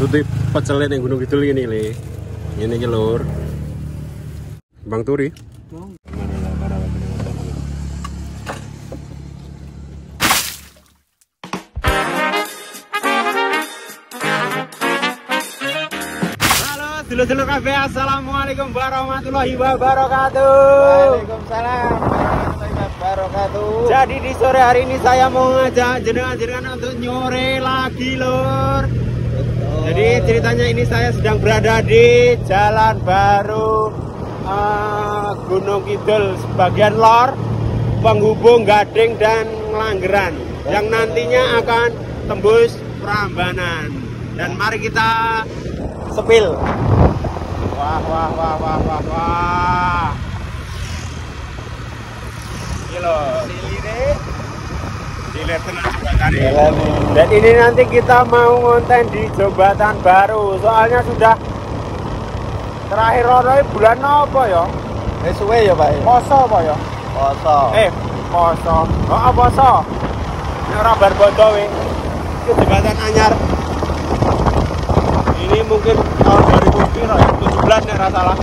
maksudnya pecelet yang Gunung Kidul ini le. Ini iki lur. Bang Turi. Dulur-dulur kabeh, assalamualaikum warahmatullahi wabarakatuh. Waalaikumsalam warahmatullahi wabarakatuh. Jadi di sore hari ini saya mau ngajak jenengan untuk nyore lagi lur. Jadi ceritanya ini saya sedang berada di Jalan Baru Gunung Kidul sebagian lor, penghubung Gading dan Ngelanggeran yang nantinya akan tembus Prambanan. Dan mari kita sepil. Wah. Gila, silir tenang juga tadi. Dan ini nanti kita mau ngonten di Jembatan Baru. Soalnya sudah terakhir orang bulan apa ya? Suwe ya, Pak. Poso apa ya? Poso. Poso. Oh, poso. Ini ora bar bodo we. Iki jembatan anyar. Ini mungkin tahun 2017 nek ra salah.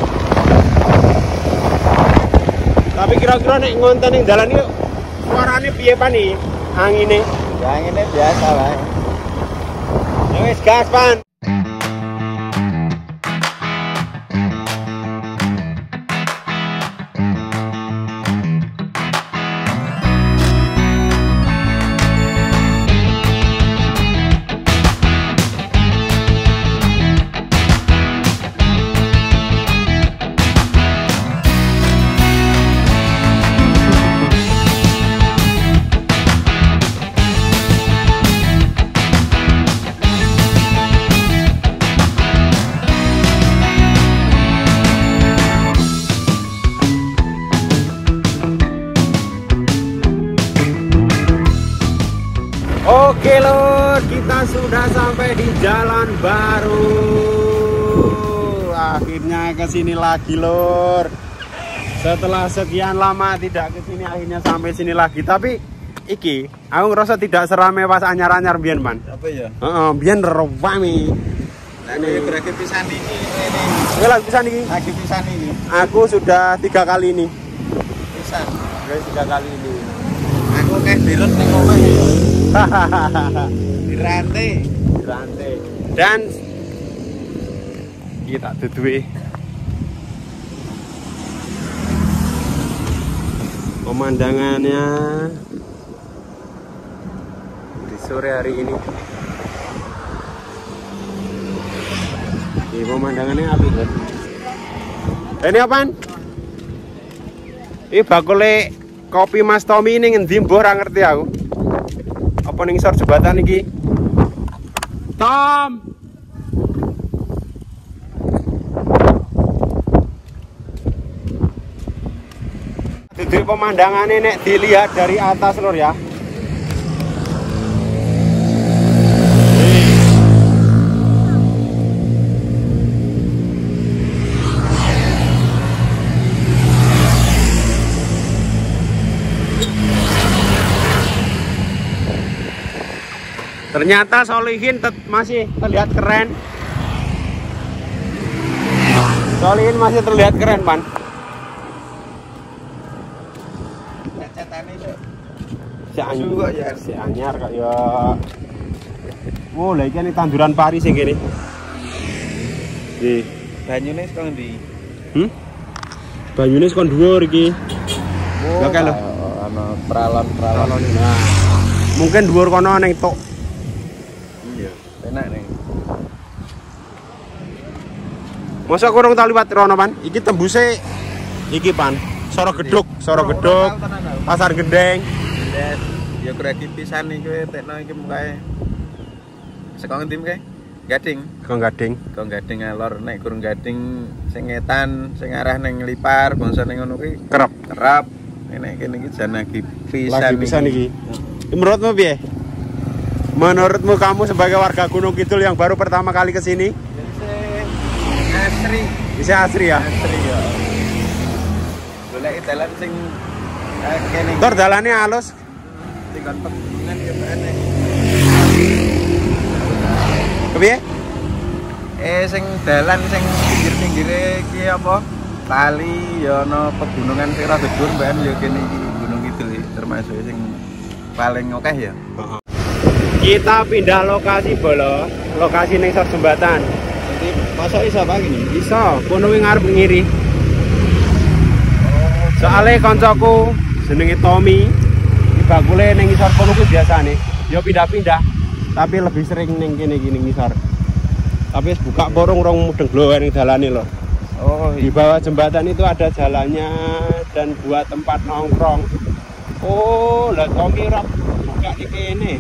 Tapi kira-kira nek ngonten ning dalan iki suarane piye pan iki? Angine. Ya angine biasa wae. Ya wis gas pan. Oke lur, kita sudah sampai di Jalan Baru. Akhirnya kesini lagi lur. Setelah sekian lama tidak kesini, akhirnya sampai sini lagi. Tapi iki, aku ngerasa tidak serame pas anyar-anyar biyen man. Apa ya? Biyen rame. Nah, ini lagi pisan ini. Kowe lagi pisan iki? Lagi pisan ini. Aku sudah 3 kali ini. Pisan. Guys, 3 kali ini. Aku kayak birut ning omah ya. Dirantai. Dan kita duduhe pemandangannya di sore hari ini. Ini pemandangannya apik kan? Ini apaan? Ini bakule kopi Mas Tommy ini ngendi mbah ora ngerti aku. Apa ning sor jembatan iki? Tom. Jadi pemandangannya nek dilihat dari atas lur ya. Ternyata Solihin masih terlihat keren. Solihin masih terlihat keren, Pan. Cacatane itu. Si anyar kok ya. Oh, lha iki tanduran pari sing kene. Nggih. Banyune saka ndi? Banyune saka dhuwur iki. Oh, Oke lho. Ana peralon-peralon. Nah. Mungkin dhuwur kono ning tok. Iya, enak nih. Masa kurang tak liwat rono pan? Iki tembuse iki pan. Soro Gedhuk, Pasar Gendeng. Ya kredi pisan iki kowe tekno iki mukae. Saka ngendi kae? Gading. Kang Gading. Kang Gading alor nek kurang Gading sing ngetan, sing arah ning Lipar, bangsa ning ngono kuwi kerap. Nek kene iki jan lagi pisan iki. Menurutmu piye? Menurutmu kamu sebagai warga Gunung Kidul yang baru pertama kali ke sini? Asri. Bisa asri ya? Asri ya. Golek dalan sing kene. Tor dalane halus. Tinggal pegunungan kebane. Kepiye? Sing dalan sing pinggir-pinggire iki apa? Kali ya ana pegunungan sing rada dhuwur mbakan ya kene iki Gunung Kidul termasuk sing paling akeh ya. Kita pindah lokasi bolo, lokasi ning sor jembatan. Nanti masuk iso apa gini? Iso, kono kuwi ngarep ngiri. Soale koncoku jenenge Tommy, iki bakule ning ngisor kono kuwi biasane. Ya pindah-pindah, tapi lebih sering ning kene iki ning ngisor. Tapi wis buka porong rong mudeng glower ning dalane lho. Oh, Di bawah jembatan itu ada jalannya dan buat tempat nongkrong. Oh, lah Tommy rap buka di kene.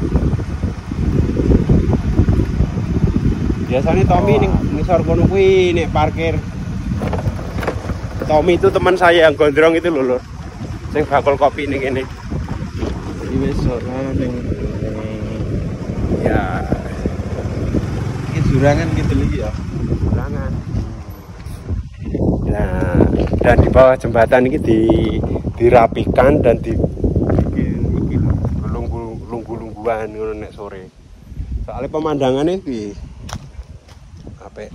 Biasanya Tommy ning ngisor kono kuwi nek parkir. Tommy itu teman saya yang gondrong itu lho, Lur. Sing bakul kopi ning kene. iki wis ora ning Ya, iki jurangan gitu iki ya. jurangan. Nah, dan di bawah jembatan ini dirapikan dan dibikin iki lunggu-lungguan ngono nek sore. Soalnya pemandangannya iki apik.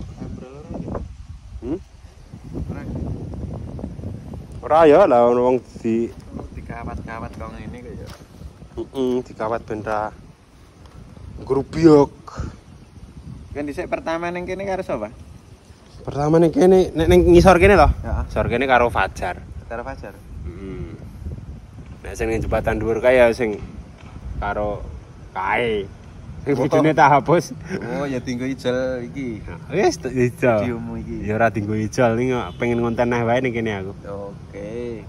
Ora ya lah wong dikawat-kawat kok ngene kok ya. Dikawat benda grubyok. Kan dhisik pertama ning kene karo sapa? Pertama ning kene nek ning ngisor kene lho. Heeh. Ngisor kene karo Fajar. Karo Fajar. Nek sing ning jembatan dhuwur kae ya sing karo kae. Sing bojone tak hapus. Oh, ya tinggo ijol iki. Wis ijol. Videomu iki. Ya ora dinggo ijol ning pengen ngonten neh wae ning kene aku. Oke.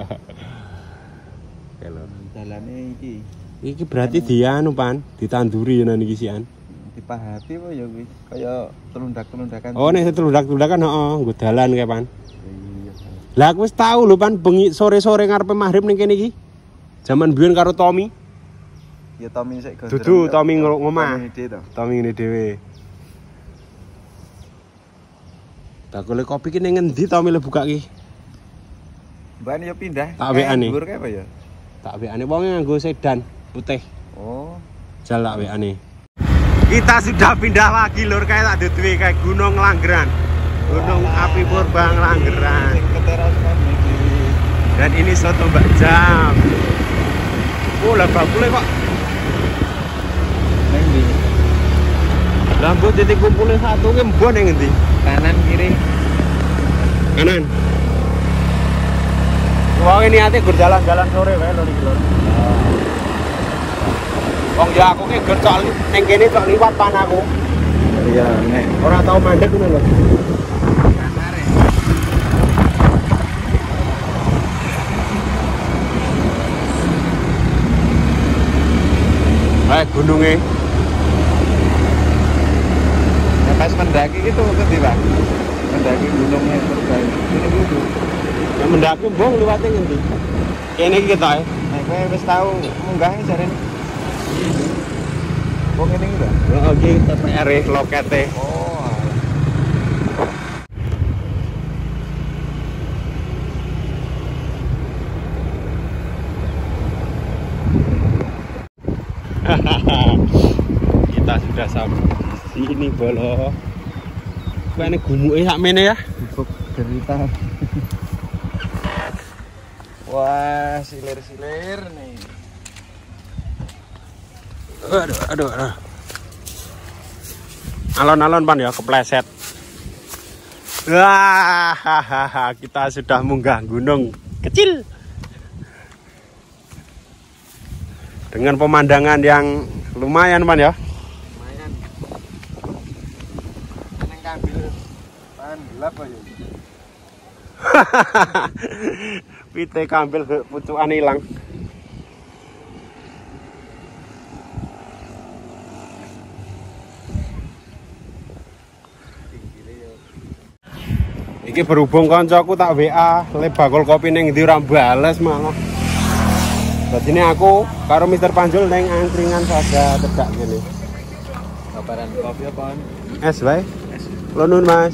Kalau Dalane iki iki berarti dianu pan, ditanduri nang iki sian. dipahati apa ya kuwi? Kaya telundak-telundakan. Oh, nek telundak-telundakan heeh, nggo dalan kae pan. Iya. Lah aku wis tau lho pan bengi sore-sore ngarepe maghrib ning kene iki. Zaman biyen karo Tommy. Ya Tommy sik gondrong. Dudu Tommy ngomah. Tommy to. Tommy ngene dhewe. Bakule kopi ki ning ngendi Tommy le buka ki? Mbak ya pindah. Tak WA-ne. Dhuwur kae apa ya? Tak WA-ne wong nganggo sedan putih. Oh. Jal tak WA-ne. Kita sudah pindah lagi lur kayak tak duwe kayak Gunung Langgeran. Gunung Api Purbang Langgeran. Sing keteras kan iki. Dan ini soto Mbak Jam. Oh, lah bakule kok. Nang ndi? Lampu titik kumpulnya satu ki mbon ning endi? Kanan kiri. Kanan. Wong ini ate gur jalan-jalan sore wae lho iki lho. Wong ya aku ki gur cok ning kene cok liwat pan aku. Iya, nek Ora tau mandek ngono lho. Hai gunungnya. nah, pas mendaki itu ngendi, Pak? Mendaki gunungnya Purbang. Ini kudu. Ya mendaki mbong liwate ngendi? Kene iki ketok. Nah, kowe wis tau munggah jarene. Wong ngene iki lho. Heeh iki TPR lokete. Oh. Kita sudah sampai sini bolo. Kene gumuke sakmene ya. Cukup derita. Wah, silir-silir nih. Aduh. Alon-alon pan ya kepleset. Wah, kita sudah munggah gunung kecil. Dengan pemandangan yang lumayan pan ya. Lumayan. Neng kambil pan gelap aja. Pite kambil pucukan hilang. Iki berhubung kancaku tak WA, le bakul kopi ning ndi ora bales malah. Dadi aku karo Mr. Panjul ning angkringan saja tedak ngene. Kabaran kopi apaan? Es wae. Lunun Mas.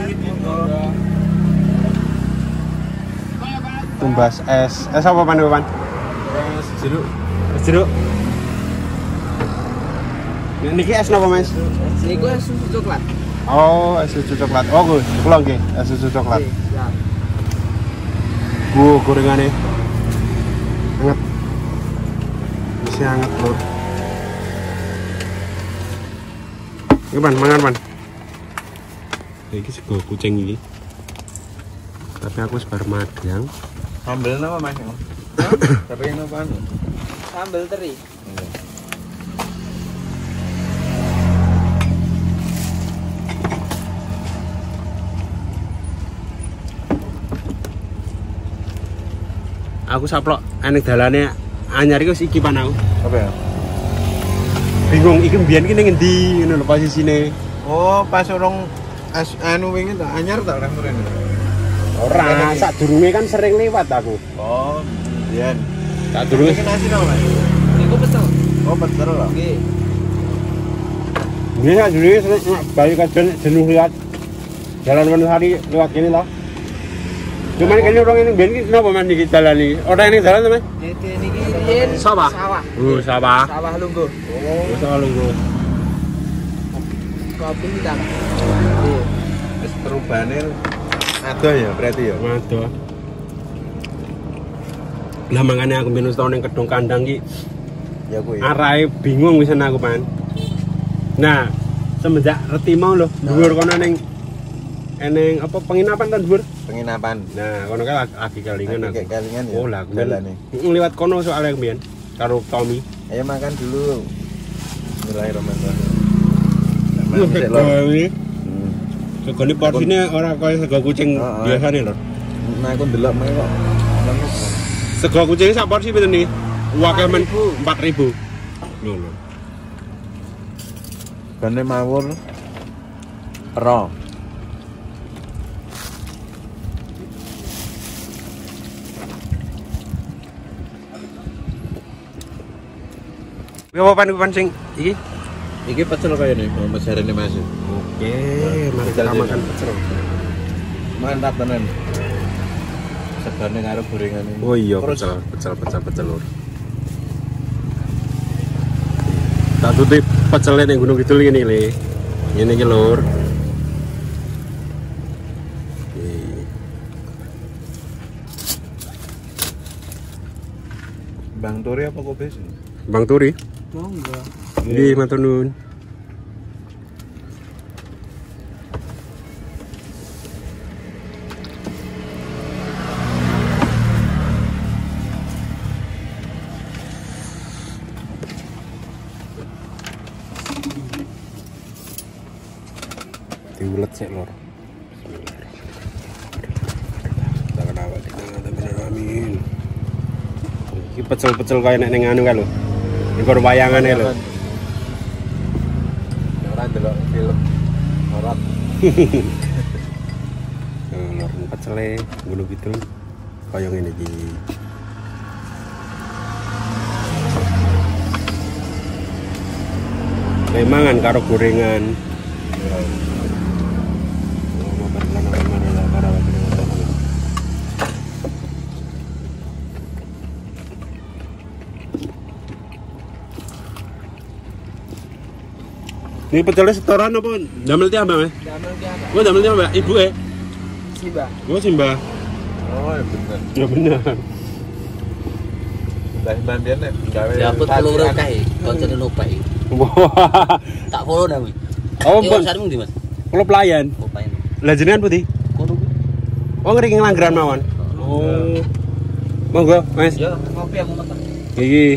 Tumbas es. Es apa pan, Pan? Es jeruk. Es jeruk. Niki es napa, Mas? Niku es susu coklat. Oh, es susu coklat. Oh, Gus, kula nggih, es susu coklat. Siap. Gorengannya hangat. Masih hangat, Lur. Iki Pan, mangan Pan. Iki sego kucing iki. Tapi aku sebar madang. Sambel apa Mas? Teri apa anu? Sambal teri. Aku saplok enek dalane anyar iku iki Pan aku. Apa ya? Bingung iki mbiyen iki ning endi ngono lho posisine. Oh, pas urung anu wingi tak anyar tak ora mrene. Ora, sadurunge kan sering lewat aku. Oh, biyen. Sadurunge Iki nasi no, Mas? Niku pecel. Oh, betul loh. Nggih. Iya, sadurunge sering bayi kajen jenuh lihat Jalan Wonosari lewat kene lho. Cuman kene orang ini ben iki napa man iki dalan iki? Ora ning dalan to, Mas? Niki riyen Sawah. Sawah. Sawah. Sawah Lungguh. Oh, sawah lungguh. Kopi hitam. Nggih. Wis perubahane ado ya berarti ya. Waduh. Lah mangane aku minus tahun ning kedung kandang iki Ya kuwi. arahe bingung wisan aku, Pan. Nah, semenjak reti mau lho, dhuwur kono ning eneng apa penginapan ta dhuwur? Penginapan. Nah, kono kan lagi kalingan aku. Kayak kalingan ya. Oh, lah aku dalane. liwat kono soalnya mbiyen karo Tommy. Ayo makan dulu. Bismillahirrahmanirrahim. Loh, sego iki. Hmm. Sego ini porsinya ora kaya sego kucing biasane lho. Nah, aku ndelok mae kok. Sego kucing sak porsi pinten iki? Wakil men 4.000. Lho lho. Bane mawur. Ro. Apa pan sing iki? Iki pecel kaya nih, Mas Herene Mas. Oke, mari kita makan pecel. Mantap tenan. Segane karo gorengane. Oh iya, pecel lur. Tak tutup pecelnya ning Gunung Kidul ngene iki, Le. Ngene iki lur. Bang Turi apa kopi sih? Bang Turi. Monggo. Nggih, matur nuwun. Diulet sik lor. Bismillahirrahmanirrahim. Iki pecel-pecel kaya nek ning anu kae lho. Ning wayangane lho. Ora ndelok film horor. Lor pecele Gunung Kidul kaya ngene iki. Lemangan karo gorengan. Ini pecelnya setoran apa? Damel ti Mbak? Damel ki apa? Gua damel ti Mbak? Ibu Simba. Gua sih Mbak. Oh, ya bener. Ya bener. Lah bandian nek gawe. Ya aku telur kae, koncone lupa iki. Wah. Tak follow dah kuwi. Oh, Pon. Pon. Sarung ndi, Mas? Kalau pelayan. Lupa ini. Lah jenengan putih? Kono kuwi. Oh, ngering langgaran mawon. Oh. Monggo, Mas. Ya, ngopi aku makan. Iki.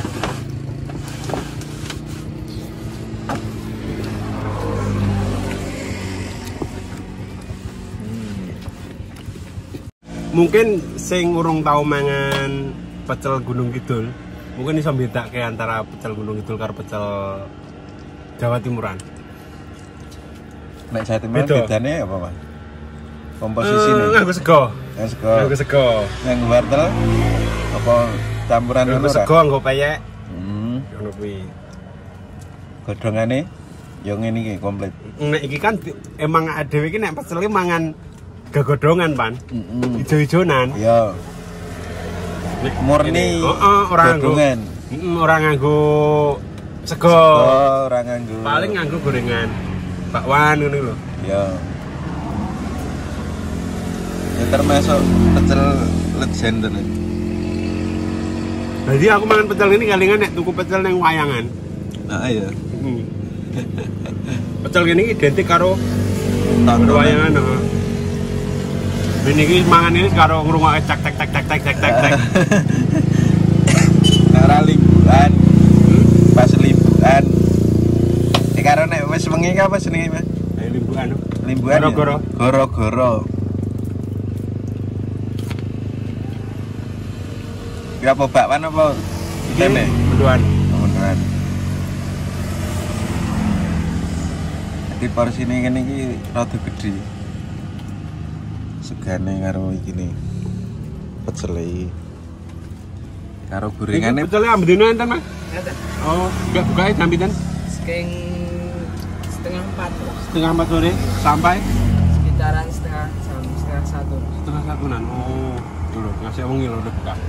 Mungkin sing urung tau mangan pecel Gunung Kidul, mungkin iso mbedake antara pecel Gunung Kidul karo pecel Jawa Timuran. Nek Jawa Timur Beda. bedane apa, Mas? Komposisine. Nganggo sego. Sego. Nganggo sego. Yang wortel apa campuran Nganggo ngono sego, nganggo peyek. Ngono kuwi. Godhongane yo ngene iki komplit. Nek iki kan emang dhewe iki nek pecel iki mangan gagodongan, Pan. Ijo-ijonan. Iya. Murni. Heeh, ora nganggo. Godhongan. Ora nganggo sego. Oh, ora nganggo. Paling nganggo gorengan. bakwan ngono lho. Ya. Ya termasuk pecel legend tenan. Jadi aku mangan pecel ini kalingan nek tuku pecel ning wayangan. Nah, iya. Pecel ini identik karo Tontonan. wayangan. Ini iki mangan ini karo ngrungokke cek cek cek cek cek cek cek. Ora liburan. Pas liburan. Karo nek wis wengi apa jenenge, Mas? Limbuan. Limbuan. Goro-goro. Goro-goro. Ya apa bakwan apa? Tempe. Mendoan. Beneran. Jadi porsi ini kan iki rada gede. Segane karo iki nih. Pecel iki. Karo gorengane Pecel ambedino enten, Mas? Oh, enggak bukae jam pinten? Seking setengah 4 Setengah 4 sore sampai sekitaran setengah 1. setengah 1-an. Oh, dulu ngasih wengi lho udah buka.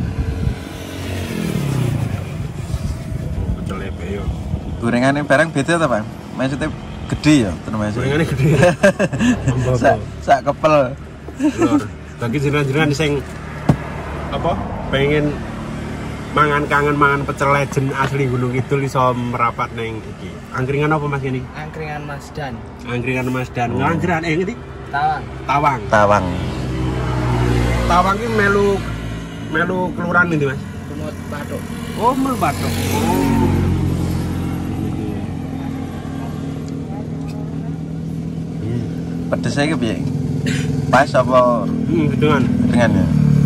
Pecel yo. gorengane barang beda ta, Pak? Maksudnya gede ya, termasuk. Gorengane gede. Sak kepel. Lur, bagi jenengan-jenengan sing apa pengen mangan kangen mangan pecel legend asli Gunung Kidul iso merapat ning iki. Angkringan apa Mas ini? Angkringan Mas Dan. Angkringan Mas Dan. Angkringan ngendi? Tawang. Tawang. Tawang. Tawang iki melu kelurahan ngendi, Mas? Kumut Bathuk. Oh, melu Bathuk. Oh. Pedes iki piye? Pas apa Dengan dengannya?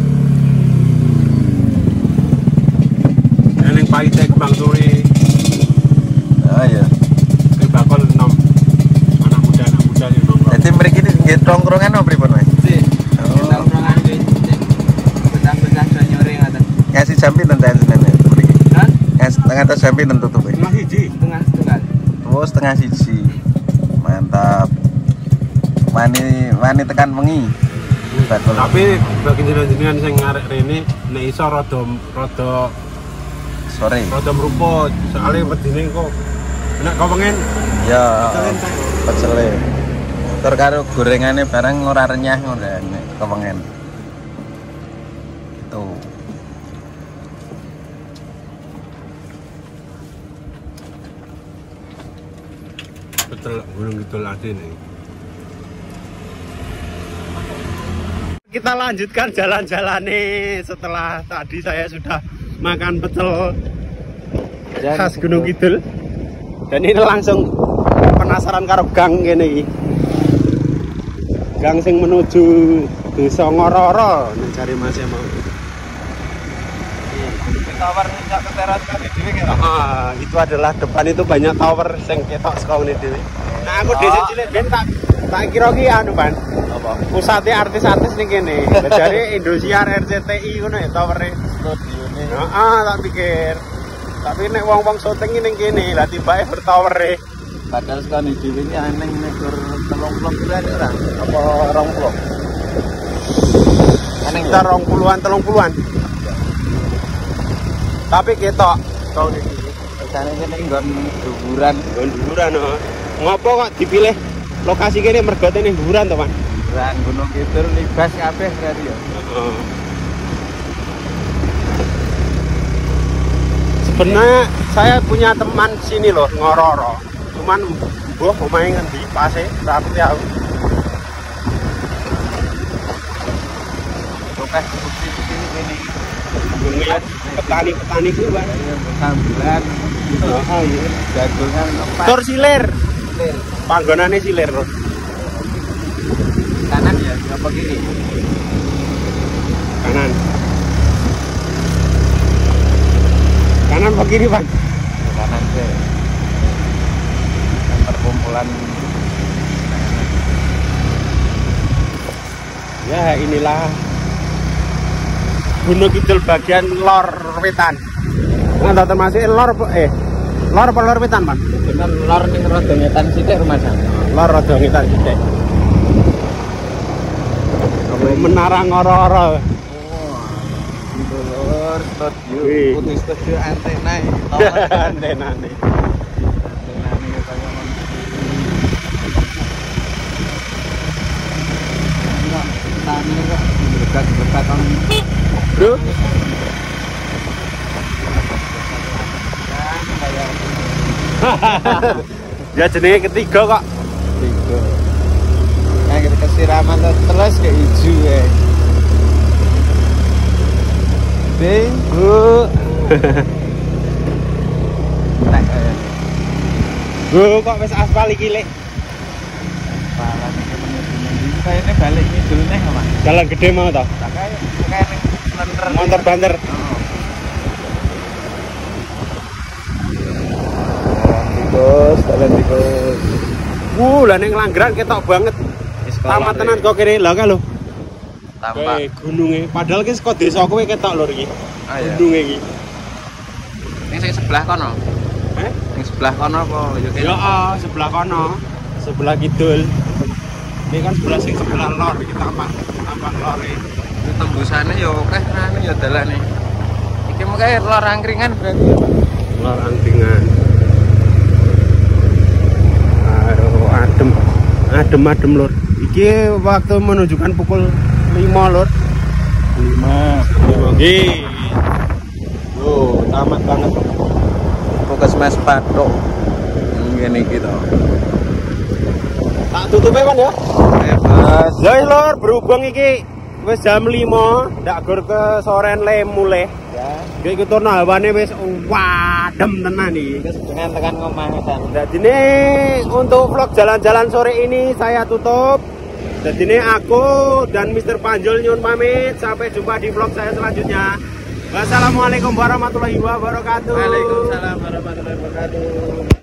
eling pahite kembang sore. Oh iya. Ke bakal nom anak muda yang nongkrong. Jadi mriki iki nggih tongkrongan apa pripun, Mas? Sih. Oh. Tongkrongan wis betang-betang do nyore ngoten. Ngasih jam pinten ta jenenge mriki? Kan Ngantos jam pinten tutupe? Setengah siji. setengah. Oh, setengah siji. Mantap. Wani tekan wengi. Betul. Tapi bagi jenengan sing ngarep rene nek iso rada Sore. meruput. Soale wedine kok nek kok pengen Ya, pecel entek. pecele. Tur karo gorengane barang ora renyah ngono nek kepengen. Tuh. Betul Gunung Kidul asine. Kita lanjutkan jalan-jalan nih setelah tadi saya sudah makan pecel khas Gunung Kidul. Dan ini langsung penasaran karo gang ngene iki. Gang sing menuju Desa Ngororo cari Mas mau. Tower sak teras kabeh dhewe kira. Itu adalah depan itu banyak tower sing ketok saka ngene dhewe. Nah, aku dhisik cilik ben tak kira ki anu, Ban. Apa? Pusate artis-artis ning kene. Jare Indosiar RCTI ngono ya towere. Studione. Heeh, tak pikir. Tapi nek wong-wong syuting ning kene, lah tibake bertowere. Padahal sekali dhewe iki aneh negur 30 bulan ora? Apa 20? Aneh Sekitar 20-an, 30-an. Tapi ketok kau ning iki. Rasane kene nggon dhuwuran. Dhuwuran heeh. Ngopo kok dipilih lokasi kene mergo ning dhuwuran to, Mas? Dhuwuran Gunung Kidul libas kabeh berarti ya. Heeh. Sebenarnya saya punya teman sini loh, Ngororo. Cuman mbuh omahe ngendi pase, tapi aku. Lokasi bukti sini kene. Ngeliat petani-petani ku, Pak. Sambilan Heeh, iya. jagongan lepas. Tur silir. Panggonane silir, Bro. Kanan ya, apa kiri? Kanan. Kanan apa kiri, Pak? Kanan deh. Perkumpulan. Ya, inilah Gunung Kidul bagian lor wetan. Nah, termasuk lor apa lor wetan, Pak? Cuman lor ning rada ngetan sithik rumah sampe. Lor rada ngitan sithik. Menara Ngororo. Itu lor studio, Wih. putih studio antena. Antenane. Antena ini katanya Bro. Ya jenenge ketiga kok. Tiga. Nah, kita kesiraman terus ke hijau ya. Bing, Bu. tak ya. Bu kok wis aspal iki lek. Palan iki menuju. Saya ini balik ngidul nih, Mas. Jalan gede mau toh? Tak kayak lenter. Motor banter. Tikus, jalan tikus. Lah ning Langgeran ketok banget. Tamat tenan kok kene lho kan lho. Tampak. Gununge. Padahal ki saka desa kowe ketok lho iki. Ah ya. Gununge iki. Ini sing sebelah kono. Yang sebelah kono apa yo kene? Ya, sebelah kono. Sebelah kidul. Ini kan sebelah lor iki tampak lore. Itu tembusane yo akeh rene yo dalane. Iki mengke lor angkringan berarti ya, Pak. Lor angkringan. Aduh, adem lur. Iki waktu menunjukkan pukul 5 lur. 5 nggih. Oh, tamat banget. Puskesmas Patok. Ngene iki to. Tak tutupe kan ya? Bebas. Ya lur, berhubung iki wis jam 5, ndak gur ke soren le mulih. Ya. Iki turno hawane wis wadem tenan iki. Terus dengan tekan ngomah kan. Jadi ini untuk vlog jalan-jalan sore ini saya tutup. Jadi ini aku dan Mr. Panjul nyun pamit. Sampai jumpa di vlog saya selanjutnya. Wassalamualaikum warahmatullahi wabarakatuh. Waalaikumsalam warahmatullahi wabarakatuh.